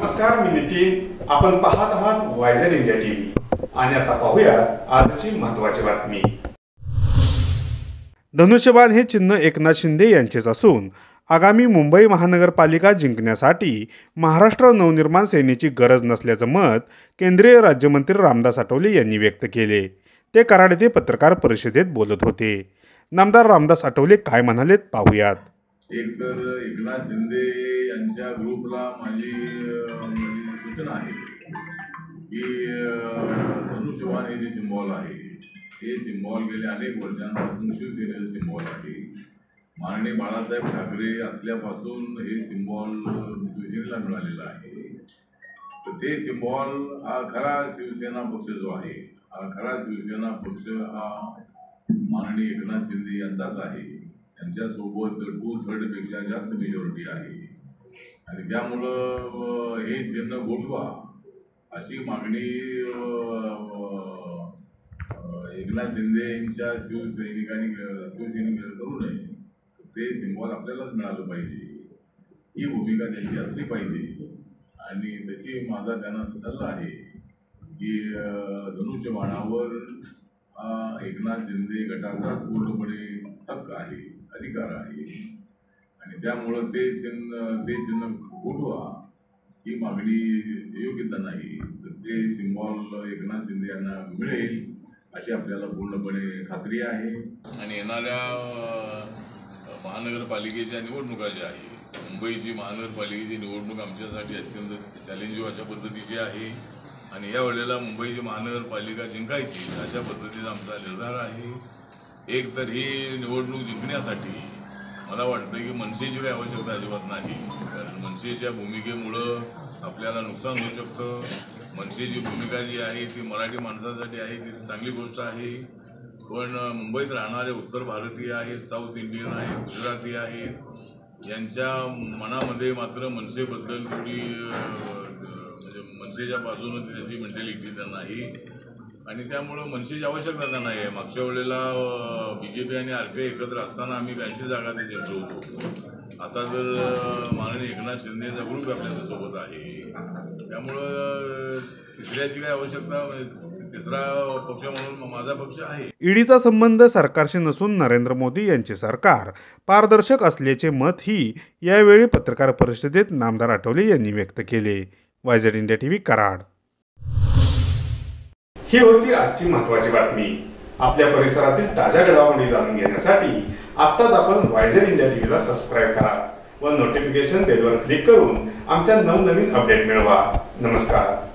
नमस्कार, मी नितीन. आपण पाहत आहात वायझर इंडिया टीव्ही आणि आता पाहूया आजची महत्त्वाची बातमी. धनुष्यबाण हे चिन्ह एकनाथ शिंदे यांचेच असून आगामी मुंबई महानगरपालिका जिंकण्यासाठी महाराष्ट्र नवनिर्माण सेनेची गरज नसल्याचं मत केंद्रीय राज्यमंत्री रामदास आठवले यांनी व्यक्त केले. ते कराड येथे पत्रकार परिषदेत बोलत होते. नामदार रामदास आठवले काय म्हणालेत पाहूयात. एक तर एकनाथ शिंदे यांच्या ग्रुपला माझी सूचना आहे की धनुष्यबाण हे जे सिम्बॉल आहे हे सिम्बॉल गेल्या अनेक वर्षांपासून शिवसेनेचं सिम्बॉल आहे. माननीय बाळासाहेब ठाकरे असल्यापासून हे सिम्बॉल शिवसेनेला मिळालेलं आहे. तर ते सिम्बॉल हा खरा शिवसेना पक्ष जो आहे, हा खरा शिवसेना पक्ष हा माननीय एकनाथ शिंदे यांचाच आहे. त्यांच्यासोबत 2/3 पेक्षा जास्त मेजॉरिटी आहे आणि त्यामुळं हे चिन्ह गोठवा अशी मागणी एकनाथ शिंदे यांच्या शिवसैनिकांनी करू नये. ते सिम्बॉल आपल्यालाच मिळालं पाहिजे, ही भूमिका त्यांची असली पाहिजे. आणि तशी माझा त्यांना सल्ला आहे की धनुष्यबाणावर एकनाथ शिंदे गटाचा पूर्णपणे हक्क आहे, अधिकार आहे आणि त्यामुळं ते चिन्ह गोठवा ही मागणी योग्यता नाही. तर ते सिम्बॉल एकनाथ शिंदे यांना मिळेल अशी आपल्याला पूर्णपणे खात्री आहे. आणि येणाऱ्या महानगरपालिकेच्या निवडणुका ज्या आहे, मुंबईची महानगरपालिकेची निवडणूक आमच्यासाठी अत्यंत चॅलेंजिंग अशा पद्धतीची आहे आणि या वेळेला मुंबईची महानगरपालिका जिंकायची अशा पद्धतीचा आमचा निर्धार आहे. एक तर ही निवडणूक जिंकण्यासाठी मला वाटतं की मनसेची काही आवश्यकता अजिबात नाही, कारण मनसेच्या भूमिकेमुळं आपल्याला नुकसान होऊ शकतं. मनसेची भूमिका जी आहे ती मराठी माणसासाठी आहे, ती चांगली गोष्ट आहे. पण मुंबईत राहणारे उत्तर भारतीय आहेत, साऊथ इंडियन आहेत, गुजराती आहेत, यांच्या मनामध्ये मात्र मनसेबद्दल थोडी म्हणजे मनसेच्या बाजूनं त्याची मेंटॅलिटी त्यांना नाही आणि त्यामुळं मनसेची आवश्यकता त्यांना आहे. मागच्या वेळेला BJP आणि RPI एकत्र असताना आम्ही 82 जागा ते जिंकलो होतो. आता जर माननीय एकनाथ शिंदेचा ग्रुप आपल्यासोबत आहे, त्यामुळं तिसऱ्याची काही आवश्यकता, तिसरा पक्ष म्हणून माझा पक्ष आहे. ईडीचा संबंध सरकारशी नसून नरेंद्र मोदी यांचे सरकार पारदर्शक असल्याचे मतही यावेळी पत्रकार परिषदेत नामदार आठवले यांनी व्यक्त केले. वायझर इंडिया टीव्ही कराड. ही होती आजची महत्त्वाची बातमी. आपल्या परिसरातील ताज्या घडामोडी जाणून घेण्यासाठी आत्ताच आपण वायझर इंडिया टीव्हीला सबस्क्राईब करा व नोटिफिकेशन बेलवर क्लिक करून आमच्या नवनवीन अपडेट मिळवा. नमस्कार.